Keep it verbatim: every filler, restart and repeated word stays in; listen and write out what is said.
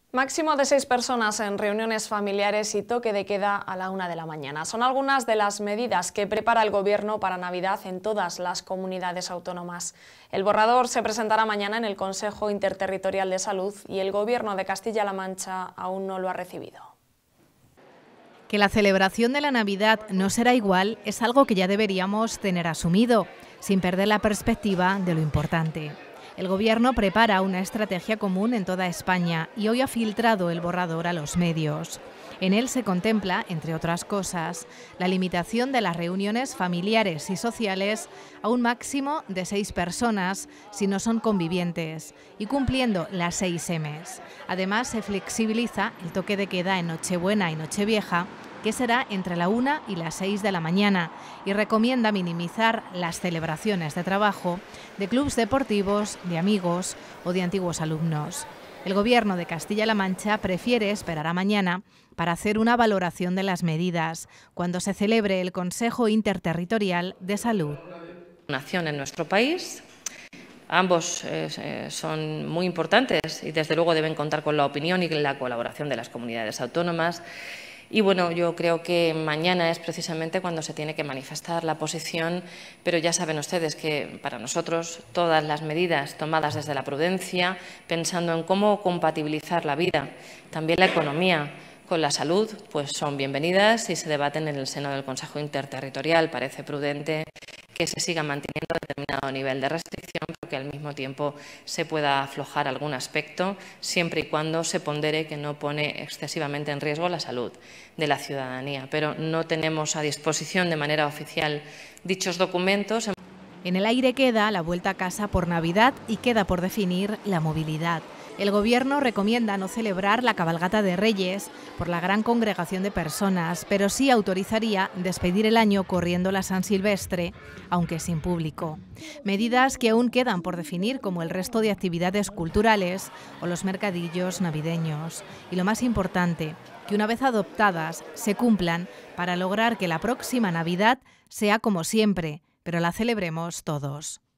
Máximo de seis personas en reuniones familiares y toque de queda a la una de la mañana. Son algunas de las medidas que prepara el Gobierno para Navidad en todas las comunidades autónomas. El borrador se presentará mañana en el Consejo Interterritorial de Salud y el Gobierno de Castilla-La Mancha aún no lo ha recibido. Que la celebración de la Navidad no será igual es algo que ya deberíamos tener asumido, sin perder la perspectiva de lo importante. El Gobierno prepara una estrategia común en toda España y hoy ha filtrado el borrador a los medios. En él se contempla, entre otras cosas, la limitación de las reuniones familiares y sociales a un máximo de seis personas si no son convivientes y cumpliendo las seis emes. Además, se flexibiliza el toque de queda en Nochebuena y Nochevieja, que será entre la una y las seis de la mañana, y recomienda minimizar las celebraciones de trabajo de clubes deportivos, de amigos o de antiguos alumnos. El Gobierno de Castilla-La Mancha prefiere esperar a mañana para hacer una valoración de las medidas cuando se celebre el Consejo Interterritorial de Salud. Nación en nuestro país. Ambos eh, son muy importantes y desde luego deben contar con la opinión y la colaboración de las comunidades autónomas. Y bueno, yo creo que mañana es precisamente cuando se tiene que manifestar la posición, pero ya saben ustedes que para nosotros todas las medidas tomadas desde la prudencia, pensando en cómo compatibilizar la vida, también la economía, con la salud, pues son bienvenidas y se debaten en el seno del Consejo Interterritorial. Parece prudente que se siga manteniendo determinado nivel de restricción, pero que al mismo tiempo se pueda aflojar algún aspecto, siempre y cuando se pondere que no pone excesivamente en riesgo la salud de la ciudadanía. Pero no tenemos a disposición de manera oficial dichos documentos. En el aire queda la vuelta a casa por Navidad y queda por definir la movilidad. El Gobierno recomienda no celebrar la cabalgata de Reyes por la gran congregación de personas, pero sí autorizaría despedir el año corriendo la San Silvestre, aunque sin público. Medidas que aún quedan por definir, como el resto de actividades culturales o los mercadillos navideños. Y lo más importante, que una vez adoptadas se cumplan para lograr que la próxima Navidad sea como siempre, pero la celebremos todos.